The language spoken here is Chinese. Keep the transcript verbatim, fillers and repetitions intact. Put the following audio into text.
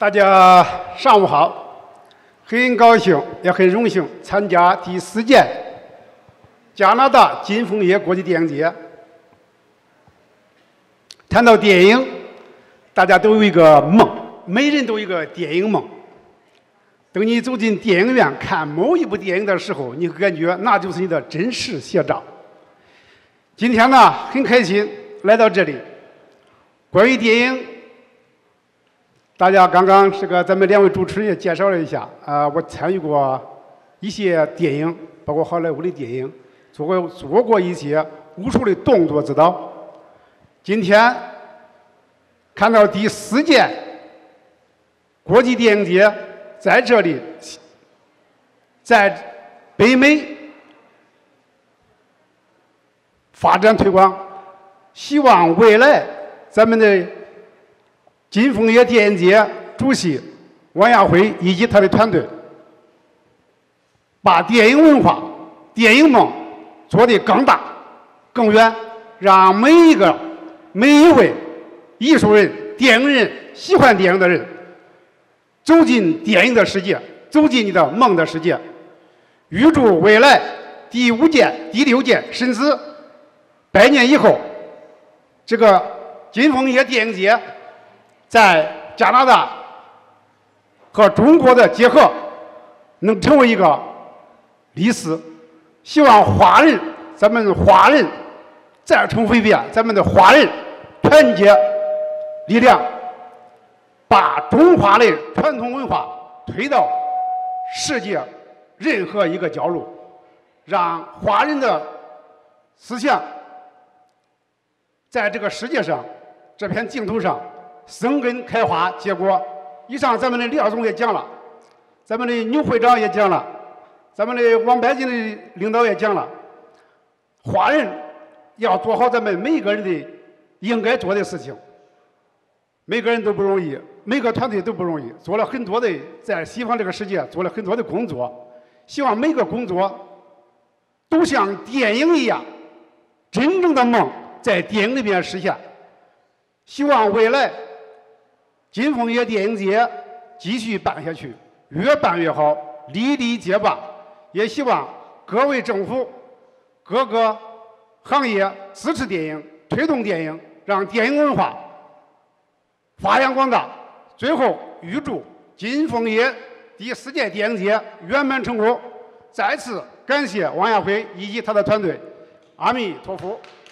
大家上午好，很高兴也很荣幸参加第四届加拿大金枫叶国际电影节。谈到电影，大家都有一个梦，每人都有一个电影梦。等你走进电影院看某一部电影的时候，你会感觉那就是你的真实写照。今天呢，很开心来到这里。关于电影，大家刚刚这个咱们两位主持人也介绍了一下啊、呃，我参与过一些电影，包括好莱坞的电影，做过做过一些武术的动作指导。今天看到第四届国际电影节在这里，在北美发展推广，希望未来咱们的金枫叶电影节主席王亚辉以及他的团队，把电影文化、电影梦做得更大、更远，让每一个、每一位艺术人、电影人、喜欢电影的人走进电影的世界，走进你的梦的世界。预祝未来第五届、第六届，甚至百年以后，这个金枫叶电影节在加拿大和中国的结合，能成为一个历史。希望华人，咱们华人再重复一遍，咱们的华人团结力量，把中华的传统文化推到世界任何一个角落，让华人的思想在这个世界上这片净土上生根开花结果。以上咱们的廖总也讲了，咱们的牛会长也讲了，咱们的王百金的领导也讲了，华人要做好咱们每一个人的应该做的事情。每个人都不容易，每个团队都不容易，做了很多的，在西方这个世界做了很多的工作。希望每个工作都像电影一样，真正的梦在电影里边实现。希望未来金枫叶电影节继续办下去，越办越好，粒粒皆棒。也希望各位政府、各个行业支持电影，推动电影，让电影文化发扬光大。最后预祝金枫叶第四届电影节圆满成功。再次感谢王亚辉以及他的团队，阿弥陀佛。